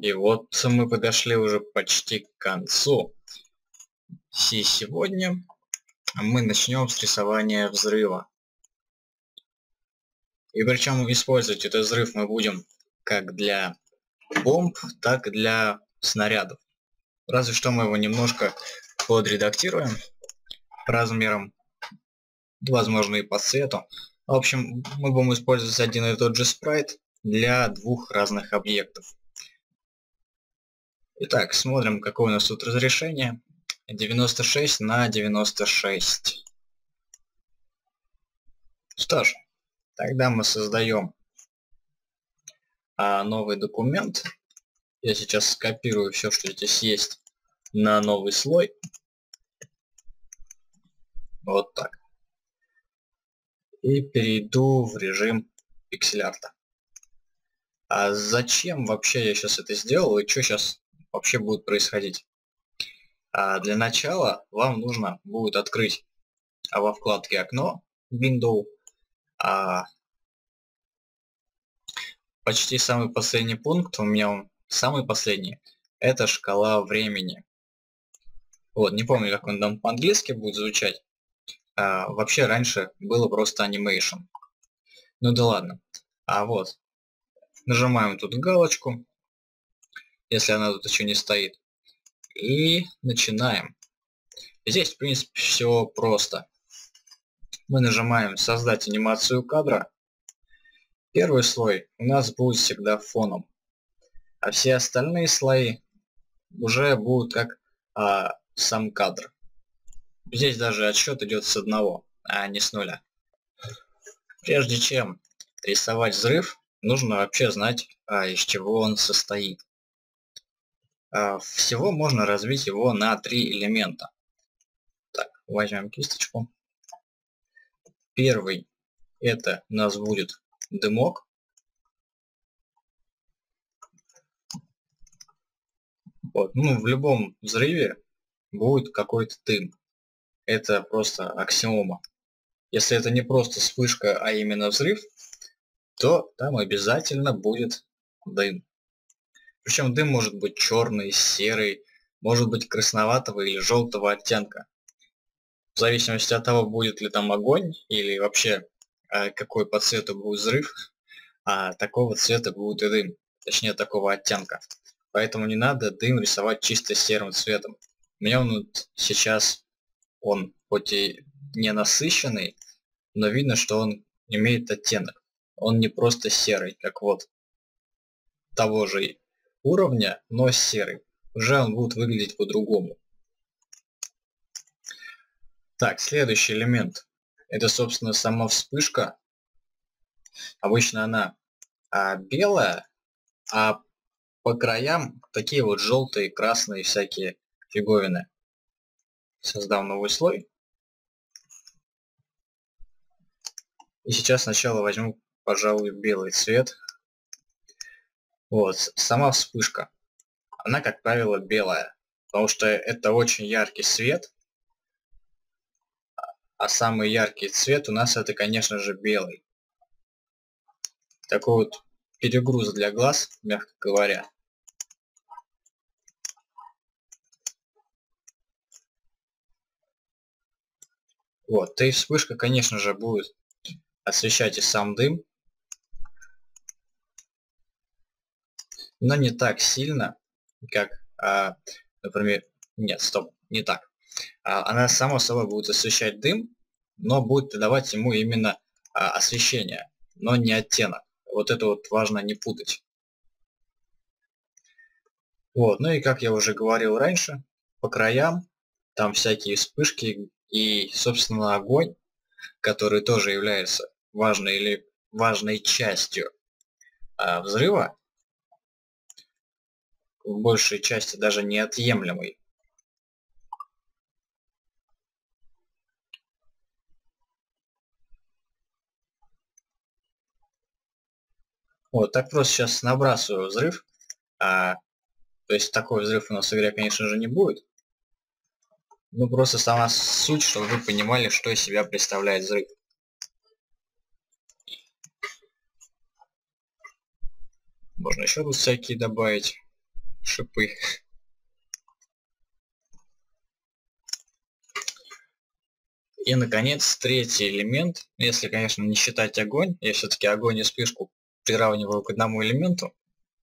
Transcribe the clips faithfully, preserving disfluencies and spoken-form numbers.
И вот мы подошли уже почти к концу. И сегодня мы начнем с рисования взрыва. И причем использовать этот взрыв мы будем как для бомб, так и для снарядов. Разве что мы его немножко подредактируем размером, возможно, и по цвету. В общем, мы будем использовать один и тот же спрайт для двух разных объектов. Итак, смотрим, какое у нас тут разрешение. девяносто шесть на девяносто шесть. Что ж, тогда мы создаем а, новый документ. Я сейчас скопирую все, что здесь есть, на новый слой. Вот так. И перейду в режим пиксель-арта. А зачем вообще я сейчас это сделал и что сейчас вообще будет происходить? А для начала вам нужно будет открыть а во вкладке окно Window. А почти самый последний пункт, у меня он самый последний, это шкала времени. Вот, не помню, как он там по-английски будет звучать. А, вообще раньше было просто Animation. Ну да ладно. А вот, нажимаем тут галочку, если она тут еще не стоит. И начинаем. Здесь, в принципе, все просто. Мы нажимаем создать анимацию кадра. Первый слой у нас будет всегда фоном. А все остальные слои уже будут как а, сам кадр. Здесь даже отсчет идет с одного, а не с нуля. Прежде чем рисовать взрыв, нужно вообще знать, а, из чего он состоит. А, всего можно разбить его на три элемента. Так, возьмем кисточку. Первый это у нас будет дымок. Вот, ну, в любом взрыве будет какой-то дым. Это просто аксиома. Если это не просто вспышка, а именно взрыв, то там обязательно будет дым. Причем дым может быть черный, серый, может быть красноватого или желтого оттенка. В зависимости от того, будет ли там огонь или вообще какой по цвету будет взрыв, а такого цвета будет и дым, точнее такого оттенка. Поэтому не надо дым рисовать чисто серым цветом. У меня он вот сейчас, он хоть и не насыщенный, но видно, что он имеет оттенок. Он не просто серый, как вот того же уровня, но серый. Уже он будет выглядеть по-другому. Так, следующий элемент. Это, собственно, сама вспышка. Обычно она а, белая, а по краям такие вот желтые, красные всякие фиговины. Создам новый слой. И сейчас сначала возьму, пожалуй, белый цвет. Вот, сама вспышка. Она, как правило, белая, потому что это очень яркий свет. А самый яркий цвет у нас это, конечно же, белый. Такой вот перегруз для глаз, мягко говоря. Вот, и вспышка, конечно же, будет освещать и сам дым, но не так сильно, как, а, например, нет, стоп, не так. А, она само собой будет освещать дым, но будет давать ему именно а, освещение, но не оттенок. Вот это вот важно не путать. Вот, ну и как я уже говорил раньше, по краям там всякие вспышки и, собственно, огонь, который тоже является важной или важной частью а, взрыва, в большей части даже неотъемлемой. Вот, так просто сейчас набрасываю взрыв. А, то есть такой взрыв у нас в игре, конечно же, не будет. Ну, просто сама суть, чтобы вы понимали, что из себя представляет взрыв. Можно еще тут всякие добавить. шипы. И, наконец, третий элемент, если, конечно, не считать огонь, я все-таки огонь и вспышку приравниваю к одному элементу.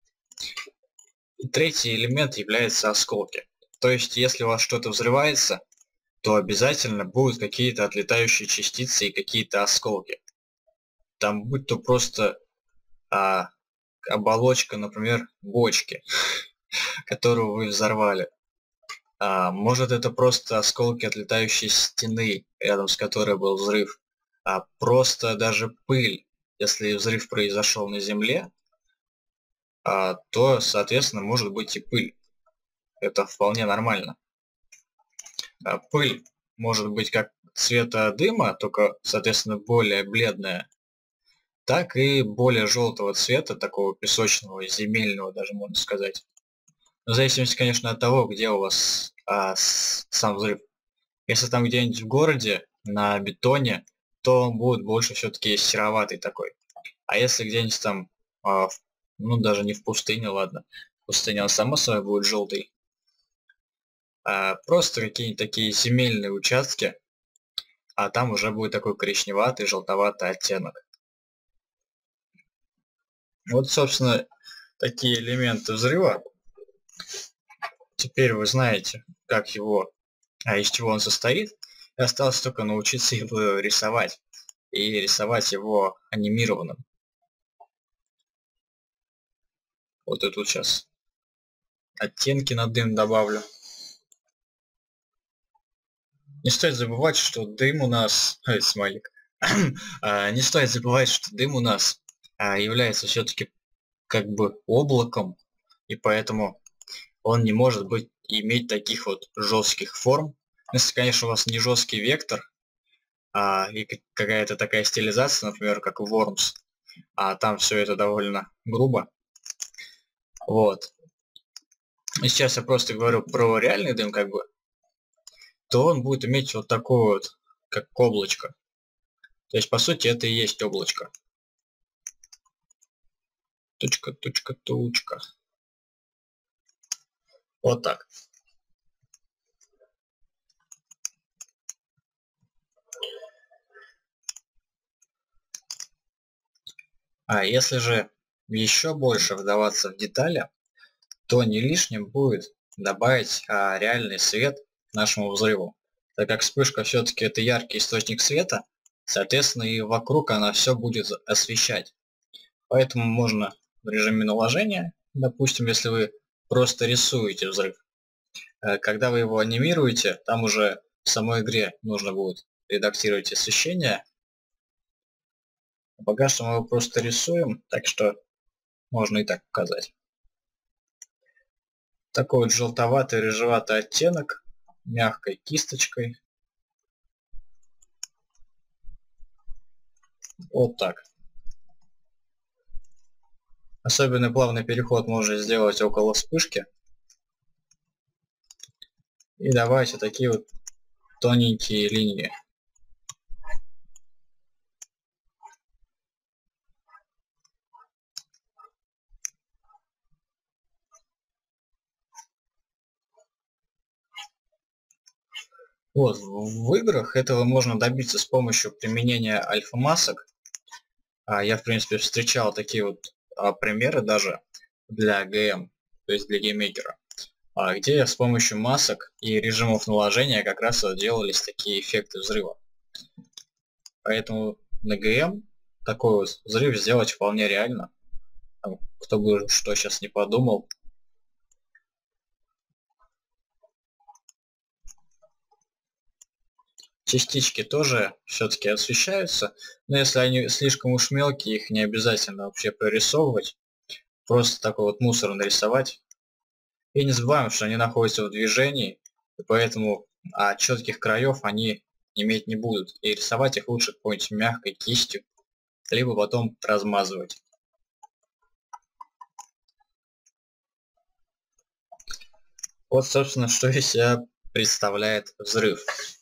И третий элемент является осколки. То есть, если у вас что-то взрывается, то обязательно будут какие-то отлетающие частицы и какие-то осколки. Там будь то просто а, оболочка, например, бочки, которую вы взорвали. А, может, это просто осколки отлетающей стены, рядом с которой был взрыв. А просто даже пыль, если взрыв произошел на земле, а, то, соответственно, может быть и пыль. Это вполне нормально. А, пыль может быть как цвета дыма, только, соответственно, более бледная, так и более желтого цвета, такого песочного, земельного даже, можно сказать. В зависимости, конечно, от того, где у вас а, с, сам взрыв. Если там где-нибудь в городе, на бетоне, то он будет больше все-таки сероватый такой. А если где-нибудь там, а, в, ну даже не в пустыне, ладно, в пустыне он само собой будет желтый. А, просто какие-нибудь такие земельные участки, а там уже будет такой коричневатый, желтоватый оттенок. Вот, собственно, такие элементы взрыва. Теперь вы знаете, как его, а из чего он состоит. И осталось только научиться его рисовать. И рисовать его анимированным. Вот и тут сейчас оттенки на дым добавлю. Не стоит забывать, что дым у нас... Ой, смайлик. Не стоит забывать, что дым у нас является все-таки как бы облаком. И поэтому он не может быть иметь таких вот жестких форм. Если, конечно, у вас не жесткий вектор, а, и какая-то такая стилизация, например, как Worms, а там все это довольно грубо. Вот. И сейчас я просто говорю про реальный дым, как бы, то он будет иметь вот такое вот, как облачко. То есть, по сути, это и есть облачко. Точка, точка, точка. Вот так. А если же еще больше вдаваться в детали, то не лишним будет добавить а, реальный свет к нашему взрыву. Так как вспышка все-таки это яркий источник света, соответственно и вокруг она все будет освещать. Поэтому можно в режиме наложения, допустим, если вы просто рисуете взрыв, когда вы его анимируете, там уже в самой игре нужно будет редактировать освещение. Пока что мы его просто рисуем, так что можно и так показать. Такой вот желтоватый, рыжеватый оттенок, мягкой кисточкой. Вот так. Особенно плавный переход можно сделать около вспышки. И добавить вот такие вот тоненькие линии. Вот, в играх этого можно добиться с помощью применения альфа-масок. Я, в принципе, встречал такие вот примеры даже для джи эм, то есть для гейммейкера, где с помощью масок и режимов наложения как раз делались такие эффекты взрыва. Поэтому на джи эм такой вот взрыв сделать вполне реально. Кто бы что сейчас не подумал. Частички тоже все-таки освещаются, но если они слишком уж мелкие, их не обязательно вообще прорисовывать. Просто такой вот мусор нарисовать. И не забываем, что они находятся в движении, и поэтому а четких краев они иметь не будут. И рисовать их лучше какой-нибудь мягкой кистью, либо потом размазывать. Вот, собственно, что из себя представляет взрыв.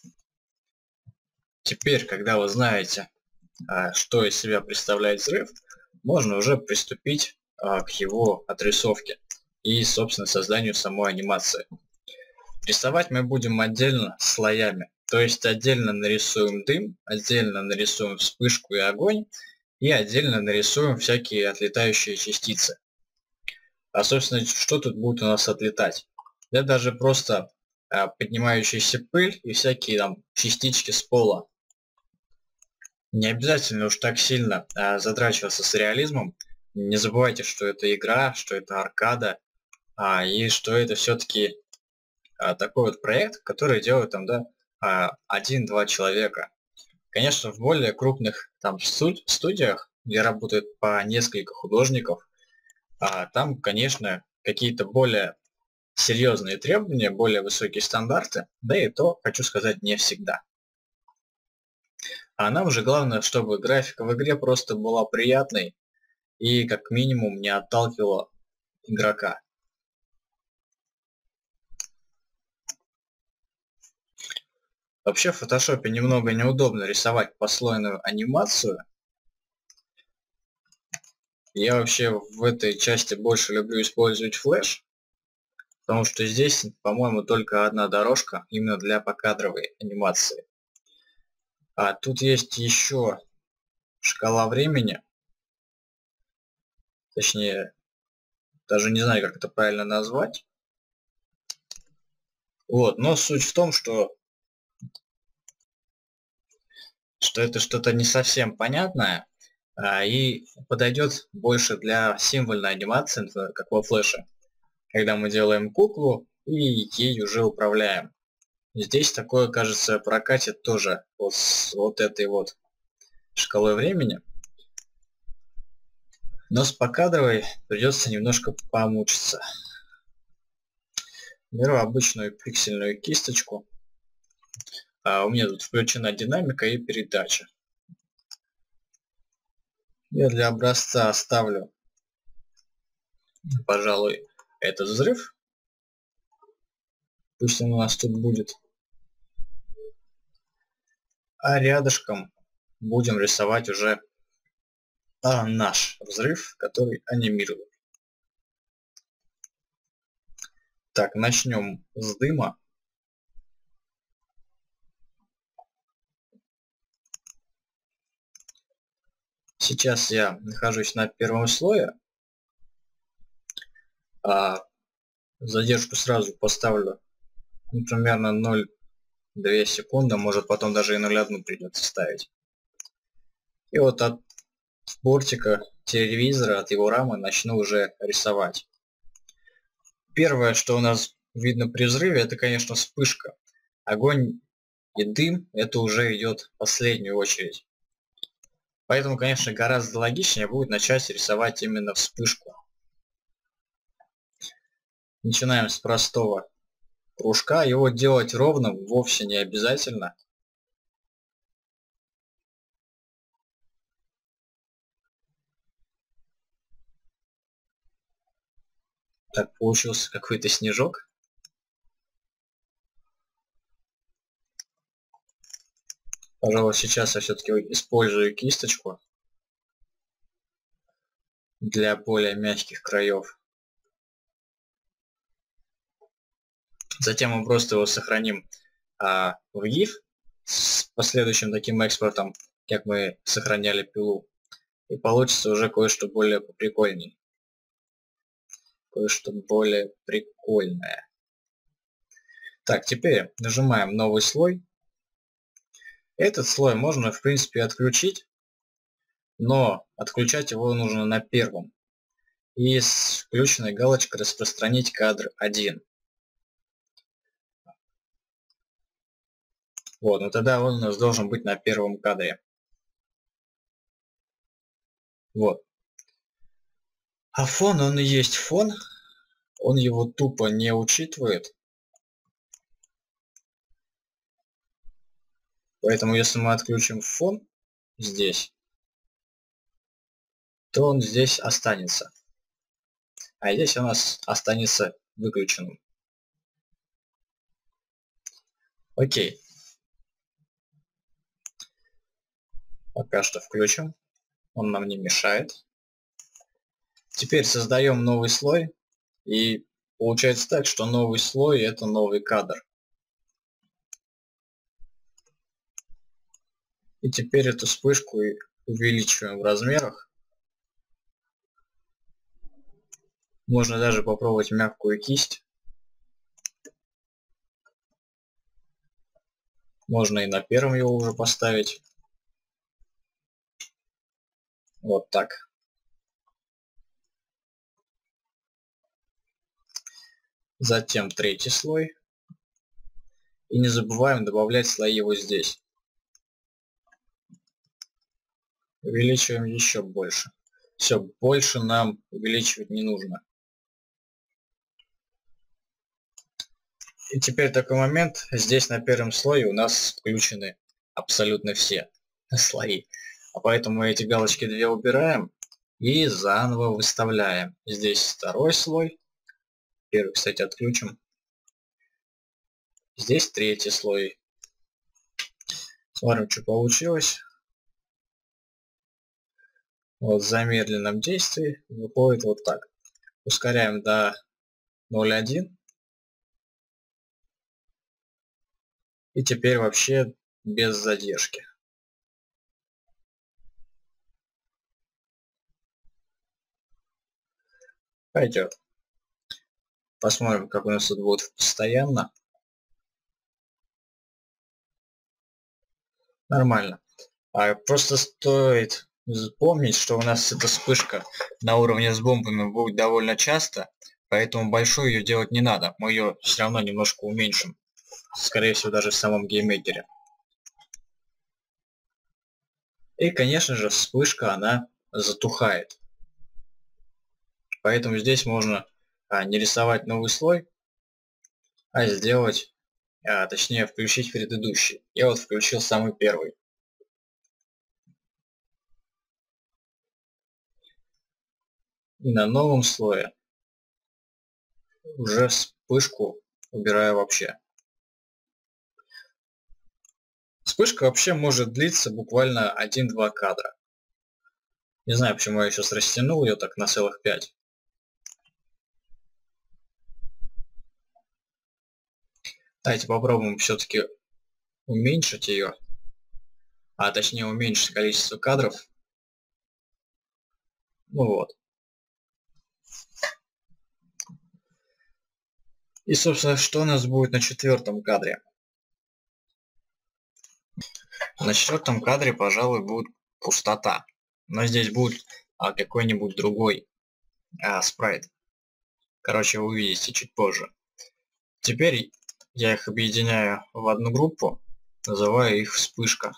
Теперь, когда вы знаете, что из себя представляет взрыв, можно уже приступить к его отрисовке. и, собственно, созданию самой анимации. Рисовать мы будем отдельно слоями. То есть отдельно нарисуем дым, отдельно нарисуем вспышку и огонь, и отдельно нарисуем всякие отлетающие частицы. А, собственно, что тут будет у нас отлетать? Да даже просто а, поднимающаяся пыль и всякие там частички с пола. Не обязательно уж так сильно а, задрачиваться с реализмом. Не забывайте, что это игра, что это аркада, а, и что это все-таки а, такой вот проект, который делают там, да, один-два человека. Конечно, в более крупных там студиях, где работает по несколько художников, а, там, конечно, какие-то более серьезные требования, более высокие стандарты, да и то, хочу сказать, не всегда. А нам же главное, чтобы графика в игре просто была приятной и как минимум не отталкивала игрока. Вообще в фотошопе немного неудобно рисовать послойную анимацию. Я вообще в этой части больше люблю использовать флеш, потому что здесь, по-моему, только одна дорожка именно для покадровой анимации. А тут есть еще шкала времени, точнее, даже не знаю, как это правильно назвать. Вот, но суть в том, что что это что-то не совсем понятное, а, и подойдет больше для символьной анимации, как во флеше, когда мы делаем куклу и ей уже управляем. Здесь такое, кажется, прокатит тоже вот с вот этой вот шкалой времени. Но с покадровой придется немножко помучиться. Беру обычную пиксельную кисточку. А у меня тут включена динамика и передача. Я для образца оставлю, пожалуй, этот взрыв. Пусть он у нас тут будет. А рядышком будем рисовать уже а, наш взрыв, который анимирует. Так, начнем с дыма. Сейчас я нахожусь на первом слое. А задержку сразу поставлю, ну, примерно ноль целых две десятых секунды, может потом даже и ноль целых одну придется ставить. И вот от бортика телевизора, от его рамы начну уже рисовать. Первое, что у нас видно при взрыве, это, конечно, вспышка. Огонь и дым, это уже идет в последнюю очередь. Поэтому, конечно, гораздо логичнее будет начать рисовать именно вспышку. Начинаем с простого кружка. Его делать ровным вовсе не обязательно. Так, получился какой-то снежок. Пожалуй, сейчас я все-таки использую кисточку для более мягких краев. Затем мы просто его сохраним а, в гиф с последующим таким экспортом, как мы сохраняли пилу. И получится уже кое-что более прикольнее. Кое-что более прикольное. Так, теперь нажимаем новый слой. Этот слой можно, в принципе, отключить, но отключать его нужно на первом. И с включенной галочкой распространить кадр один. Вот, но тогда он у нас должен быть на первом кадре. Вот. А фон, он и есть фон. Он его тупо не учитывает. Поэтому если мы отключим фон здесь, то он здесь останется. А здесь у нас останется выключенным. Окей. Пока что включим. Он нам не мешает. Теперь создаем новый слой. И получается так, что новый слой — это новый кадр. И теперь эту вспышку увеличиваем в размерах. Можно даже попробовать мягкую кисть. Можно и на первом его уже поставить. Вот так. Затем третий слой. И не забываем добавлять слои вот здесь. Увеличиваем еще больше. Все, больше нам увеличивать не нужно. И теперь такой момент. Здесь на первом слое у нас включены абсолютно все слои. А поэтому эти галочки две убираем и заново выставляем. Здесь второй слой. Первый, кстати, отключим. Здесь третий слой. Смотрим, что получилось. Вот в замедленном действии выходит вот так. Ускоряем до ноль целых одна. И теперь вообще без задержки. Пойдет. Посмотрим, как у нас тут будет постоянно. Нормально. А просто стоит помнить, что у нас эта вспышка на уровне с бомбами будет довольно часто, поэтому большую ее делать не надо. Мы ее все равно немножко уменьшим. Скорее всего, даже в самом гейммейкере. И, конечно же, вспышка, она затухает. Поэтому здесь можно а, не рисовать новый слой, а сделать, а, точнее, включить предыдущий. Я вот включил самый первый. И на новом слое уже вспышку убираю вообще. Вспышка вообще может длиться буквально один-два кадра. Не знаю, почему я сейчас растянул ее так на целых пять. Давайте попробуем все-таки уменьшить ее. А точнее уменьшить количество кадров. Ну вот. И, собственно, что у нас будет на четвертом кадре? На четвертом кадре, пожалуй, будет пустота. Но здесь будет а, какой-нибудь другой а, спрайт. Короче, вы увидите чуть позже. Теперь я их объединяю в одну группу, называю их вспышка.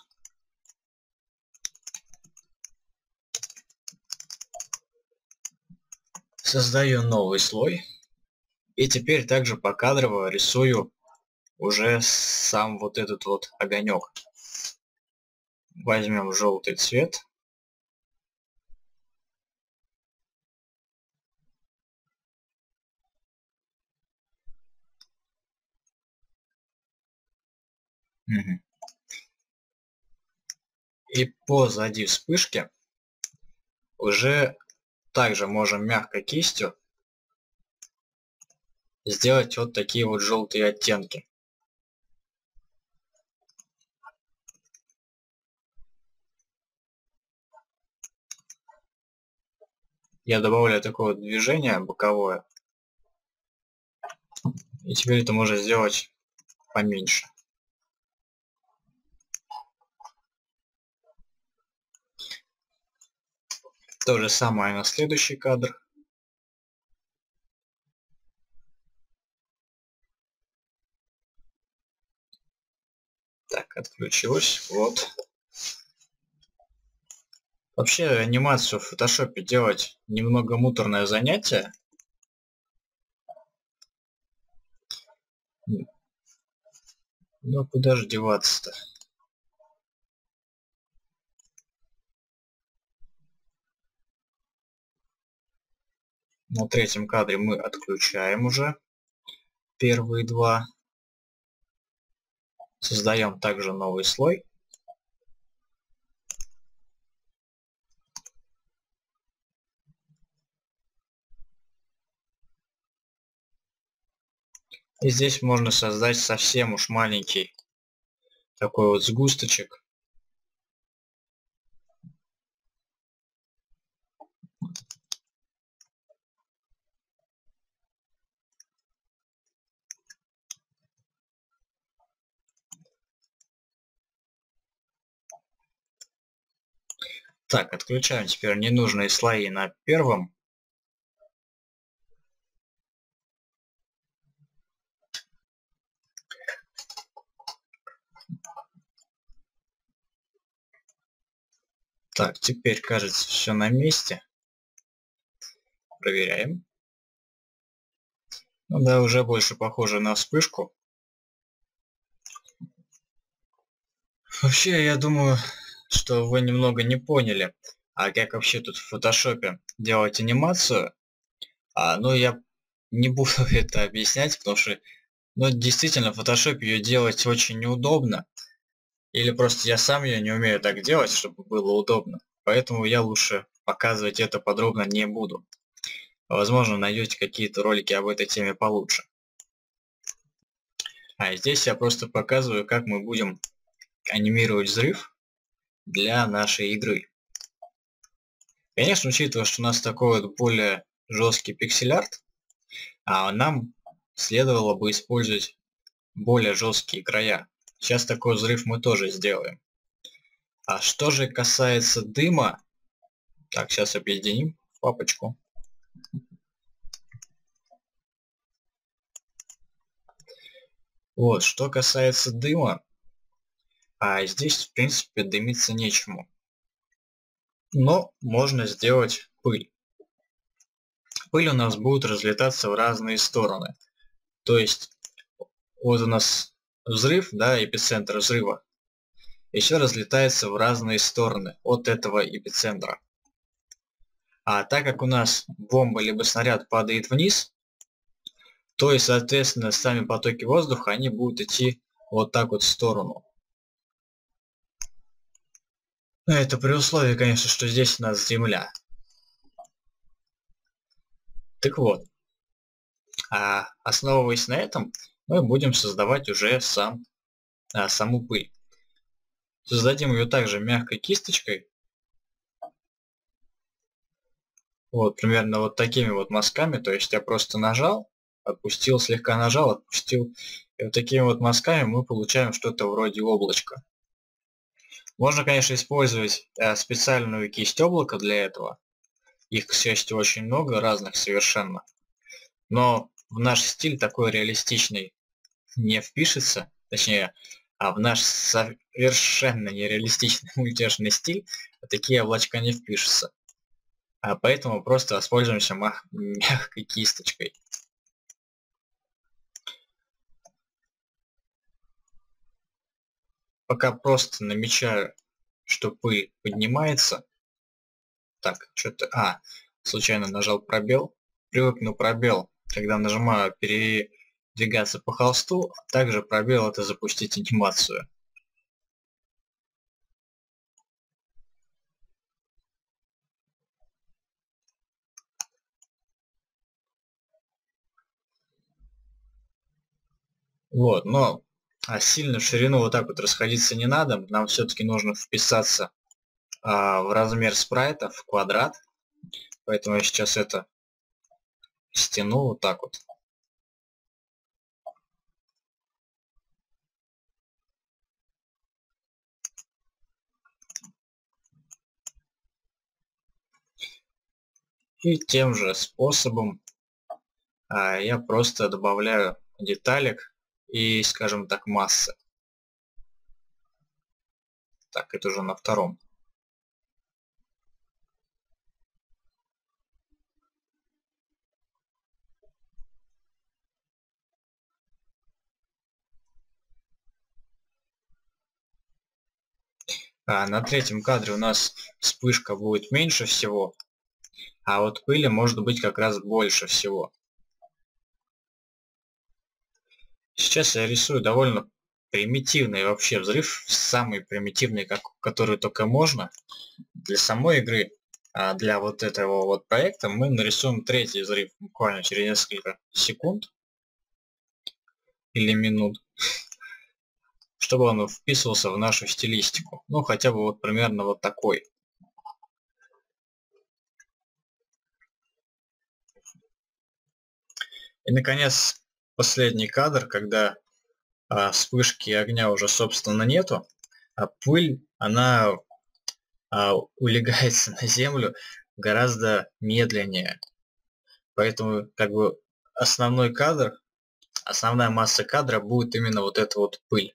Создаю новый слой. И теперь также покадрово рисую уже сам вот этот вот огонек. Возьмем желтый цвет. Угу. И позади вспышки уже также можем мягкой кистью сделать вот такие вот желтые оттенки. Я добавляю такое вот движение боковое. И теперь это можно сделать поменьше. То же самое на следующий кадр. Так, отключилось. Вот. Вообще анимацию в фотошопе делать немного муторное занятие. Ну куда же деваться-то? На третьем кадре мы отключаем уже первые два. Создаем также новый слой. И здесь можно создать совсем уж маленький такой вот сгусточек. Так, отключаем теперь ненужные слои на первом. Так, теперь кажется все на месте. Проверяем. Ну да, уже больше похоже на вспышку. Вообще, я думаю, что вы немного не поняли, а как вообще тут в фотошопе делать анимацию. А, ну, я не буду это объяснять, потому что, ну, действительно, в фотошопе ее делать очень неудобно. Или просто я сам ее не умею так делать, чтобы было удобно. Поэтому я лучше показывать это подробно не буду. Возможно, найдете какие-то ролики об этой теме получше. А здесь я просто показываю, как мы будем анимировать взрыв для нашей игры. Конечно, учитывая, что у нас такой вот более жесткий пиксель-арт, а нам следовало бы использовать более жесткие края. Сейчас такой взрыв мы тоже сделаем. А что же касается дыма, так, сейчас объединим в папочку. Вот, что касается дыма, а здесь, в принципе, дымиться нечему. Но можно сделать пыль. Пыль у нас будет разлетаться в разные стороны. То есть, вот у нас взрыв, да, эпицентр взрыва, еще разлетается в разные стороны от этого эпицентра. А так как у нас бомба либо снаряд падает вниз, то и, соответственно, сами потоки воздуха, они будут идти вот так вот в сторону. Но это при условии, конечно, что здесь у нас земля. Так вот, а основываясь на этом, мы будем создавать уже сам, а, саму пыль. Создадим ее также мягкой кисточкой. Вот, примерно вот такими вот мазками. То есть я просто нажал, отпустил, слегка нажал, отпустил. И вот такими вот мазками мы получаем что-то вроде облачка. Можно, конечно, использовать э, специальную кисть облака для этого. Их, к счастью, очень много, разных совершенно. Но в наш стиль такой реалистичный не впишется. Точнее, а в наш совершенно нереалистичный мультяшный стиль такие облачка не впишутся. А поэтому просто воспользуемся мягкой кисточкой. Пока просто намечаю, что пыль поднимается. Так, что-то... А, случайно нажал пробел. Привыкну пробел, когда нажимаю передвигаться по холсту. А также пробел — это запустить анимацию. Вот, но а сильно в ширину вот так вот расходиться не надо. Нам все-таки нужно вписаться а, в размер спрайта, в квадрат. Поэтому я сейчас это стяну вот так вот. И тем же способом а, я просто добавляю деталек и, скажем так, массы. Так, это уже на втором. А на третьем кадре у нас вспышка будет меньше всего, а вот пыли может быть как раз больше всего. Сейчас я рисую довольно примитивный вообще взрыв, самый примитивный, как, который только можно. Для самой игры, а для вот этого вот проекта мы нарисуем третий взрыв буквально через несколько секунд. или минут, чтобы он вписывался в нашу стилистику. Ну, хотя бы вот примерно вот такой. И, наконец, последний кадр, когда а, вспышки огня уже, собственно, нету, а пыль, она а, улегается на землю гораздо медленнее. Поэтому, как бы, основной кадр, основная масса кадра будет именно вот эта вот пыль.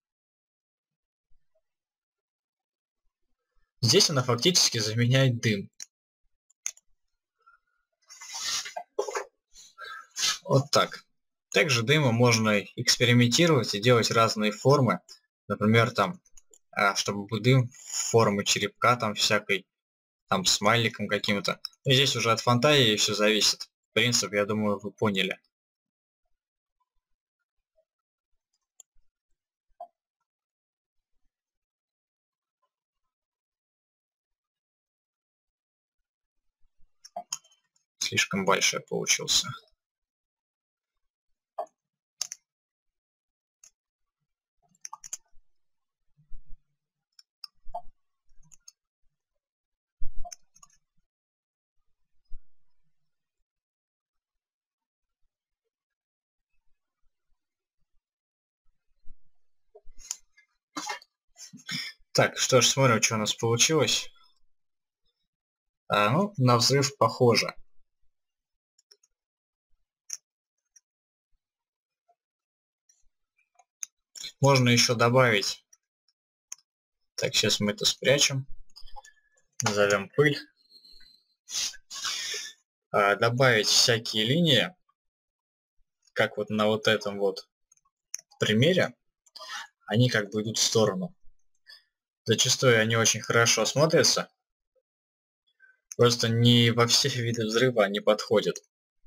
Здесь она фактически заменяет дым. Вот так. Также дымом можно экспериментировать и делать разные формы. Например, там, чтобы дым формы черепка там всякой, там смайликом каким-то. Здесь уже от фантазии все зависит. Принцип, я думаю, вы поняли. Слишком большой получился. Так, что ж, смотрим, что у нас получилось. А, ну, на взрыв похоже. Можно еще добавить. Так, сейчас мы это спрячем. Назовем пыль. А, добавить всякие линии, как вот на вот этом вот примере. Они как бы идут в сторону. Зачастую они очень хорошо смотрятся. Просто не во все виды взрыва они подходят.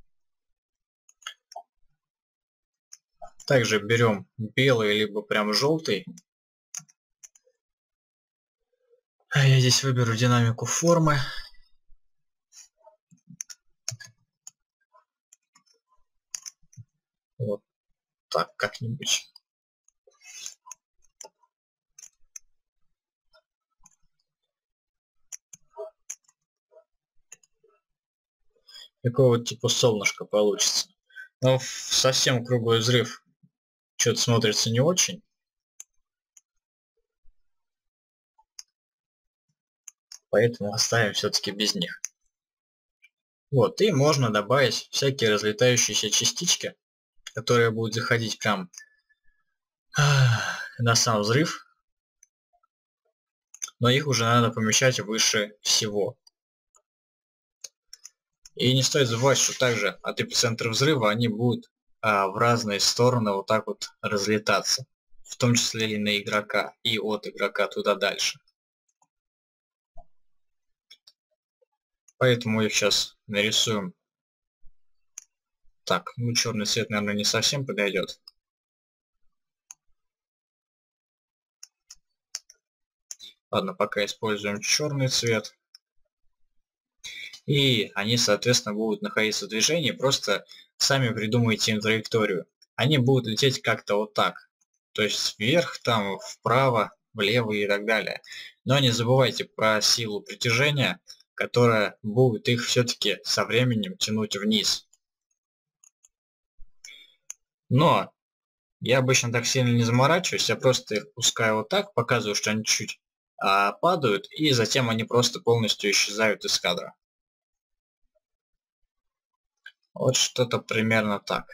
Также берем белый, либо прям желтый. А я здесь выберу динамику формы. Вот так как-нибудь. Такой вот типа солнышко получится. Но совсем круглый взрыв что-то смотрится не очень. Поэтому оставим все-таки без них. Вот, и можно добавить всякие разлетающиеся частички, которые будут заходить прям на сам взрыв. Но их уже надо помещать выше всего. И не стоит забывать, что также от эпицентра взрыва они будут а, в разные стороны вот так вот разлетаться. В том числе и на игрока, и от игрока туда дальше. Поэтому их сейчас нарисуем. Так, ну черный цвет, наверное, не совсем подойдет. Ладно, пока используем черный цвет. И они, соответственно, будут находиться в движении, просто сами придумайте им траекторию. Они будут лететь как-то вот так. То есть вверх, там, вправо, влево и так далее. Но не забывайте про силу притяжения, которая будет их все-таки со временем тянуть вниз. Но я обычно так сильно не заморачиваюсь, я просто их пускаю вот так, показываю, что они чуть а, падают, и затем они просто полностью исчезают из кадра. Вот что-то примерно так.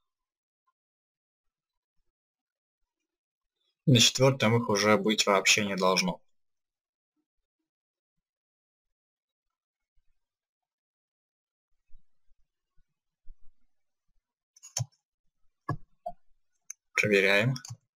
На четвертом их уже быть вообще не должно. Проверяем.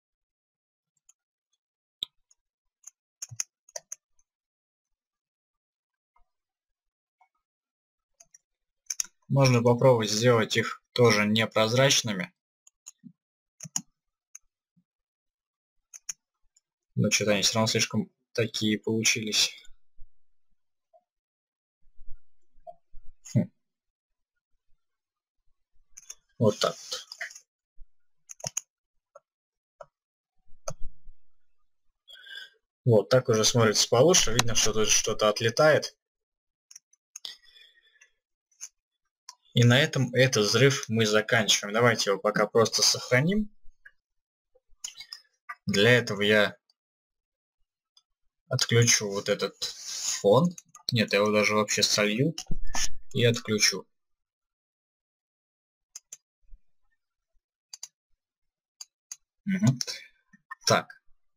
Можно попробовать сделать их тоже непрозрачными. Но что-то они все равно слишком такие получились. Хм. Вот так вот. Вот, так уже смотрится получше. Видно, что тут что-то отлетает. И на этом этот взрыв мы заканчиваем. Давайте его пока просто сохраним. Для этого я отключу вот этот фон. Нет, я его даже вообще солью и отключу. Угу. Так.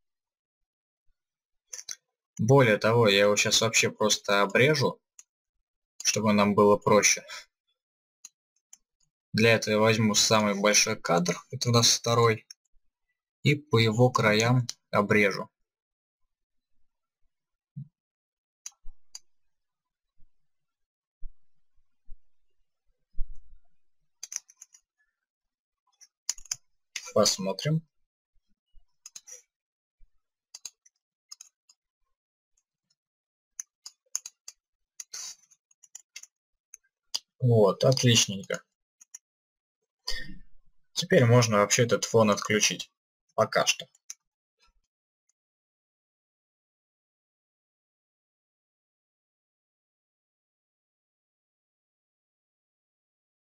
Более того, я его сейчас вообще просто обрежу, чтобы нам было проще. Для этого я возьму самый большой кадр, это у нас второй, и по его краям обрежу. Посмотрим. Вот, отличненько. Теперь можно вообще этот фон отключить. Пока что.